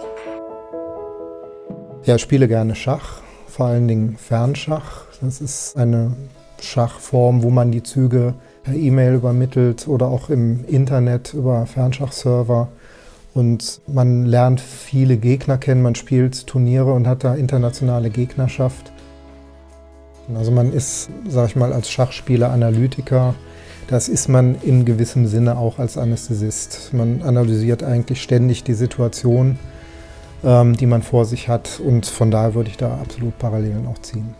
Ja, ich spiele gerne Schach, vor allen Dingen Fernschach. Das ist eine Schachform, wo man die Züge per E-Mail übermittelt oder auch im Internet über Fernschachserver. Und man lernt viele Gegner kennen, man spielt Turniere und hat da internationale Gegnerschaft. Also man ist, sag ich mal, als Schachspieler Analytiker. Das ist man in gewissem Sinne auch als Anästhesist. Man analysiert eigentlich ständig die Situation, die man vor sich hat, und von daher würde ich da absolut Parallelen auch ziehen.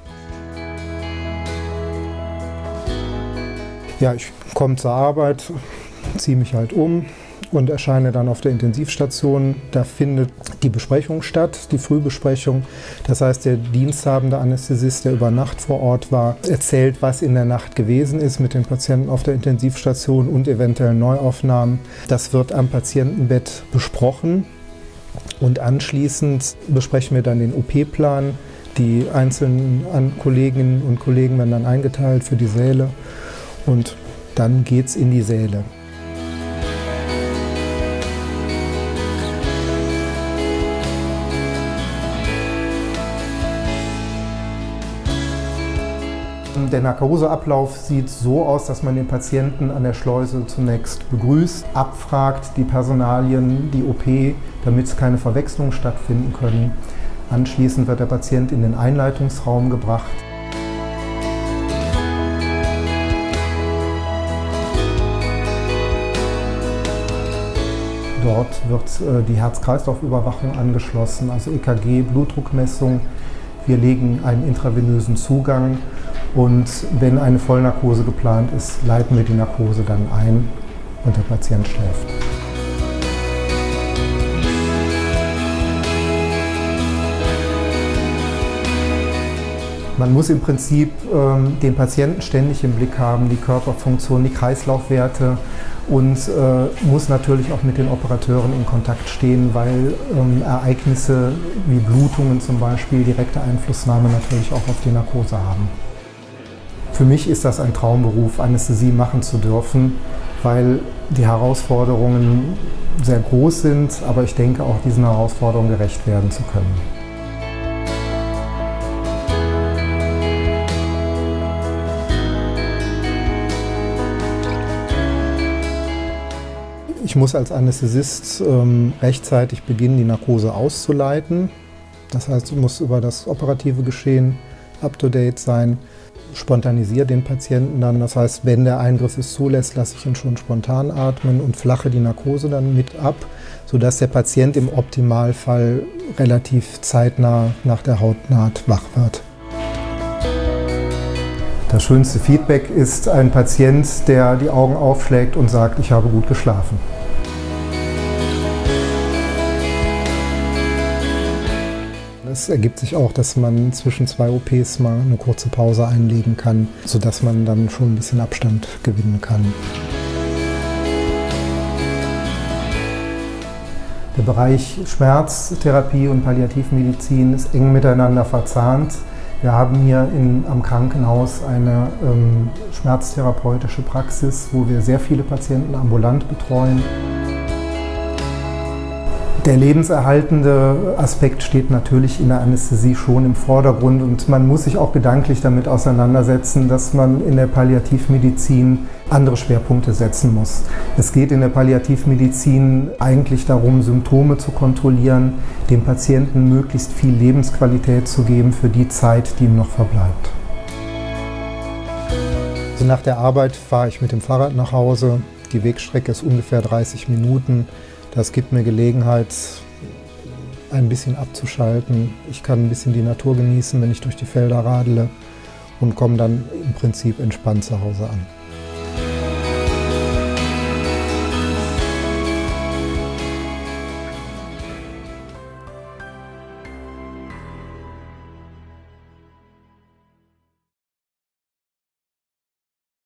Ja, ich komme zur Arbeit, ziehe mich halt um und erscheine dann auf der Intensivstation. Da findet die Besprechung statt, die Frühbesprechung. Das heißt, der diensthabende Anästhesist, der über Nacht vor Ort war, erzählt, was in der Nacht gewesen ist mit den Patienten auf der Intensivstation und eventuell Neuaufnahmen. Das wird am Patientenbett besprochen. Und anschließend besprechen wir dann den OP-Plan. Die einzelnen Kolleginnen und Kollegen werden dann eingeteilt für die Säle. Und dann geht's in die Säle. Der Narkoseablauf sieht so aus, dass man den Patienten an der Schleuse zunächst begrüßt, abfragt die Personalien, die OP, damit keine Verwechslungen stattfinden können. Anschließend wird der Patient in den Einleitungsraum gebracht. Dort wird die Herz-Kreislauf-Überwachung angeschlossen, also EKG, Blutdruckmessung. Wir legen einen intravenösen Zugang und wenn eine Vollnarkose geplant ist, leiten wir die Narkose dann ein und der Patient schläft. Man muss im Prinzip den Patienten ständig im Blick haben, die Körperfunktion, die Kreislaufwerte, und muss natürlich auch mit den Operateuren in Kontakt stehen, weil Ereignisse wie Blutungen zum Beispiel direkte Einflussnahme natürlich auch auf die Narkose haben. Für mich ist das ein Traumberuf, Anästhesie machen zu dürfen, weil die Herausforderungen sehr groß sind, aber ich denke auch diesen Herausforderungen gerecht werden zu können. Ich muss als Anästhesist rechtzeitig beginnen, die Narkose auszuleiten. Das heißt, ich muss über das operative Geschehen up-to-date sein, spontanisiere den Patienten dann. Das heißt, wenn der Eingriff es zulässt, lasse ich ihn schon spontan atmen und flache die Narkose dann mit ab, sodass der Patient im Optimalfall relativ zeitnah nach der Hautnaht wach wird. Das schönste Feedback ist ein Patient, der die Augen aufschlägt und sagt, ich habe gut geschlafen. Es ergibt sich auch, dass man zwischen zwei OPs mal eine kurze Pause einlegen kann, sodass man dann schon ein bisschen Abstand gewinnen kann. Der Bereich Schmerztherapie und Palliativmedizin ist eng miteinander verzahnt. Wir haben hier am Krankenhaus eine schmerztherapeutische Praxis, wo wir sehr viele Patienten ambulant betreuen. Der lebenserhaltende Aspekt steht natürlich in der Anästhesie schon im Vordergrund und man muss sich auch gedanklich damit auseinandersetzen, dass man in der Palliativmedizin andere Schwerpunkte setzen muss. Es geht in der Palliativmedizin eigentlich darum, Symptome zu kontrollieren, dem Patienten möglichst viel Lebensqualität zu geben für die Zeit, die ihm noch verbleibt. Also nach der Arbeit fahre ich mit dem Fahrrad nach Hause. Die Wegstrecke ist ungefähr 30 Minuten. Das gibt mir Gelegenheit, ein bisschen abzuschalten. Ich kann ein bisschen die Natur genießen, wenn ich durch die Felder radele, und komme dann im Prinzip entspannt zu Hause an.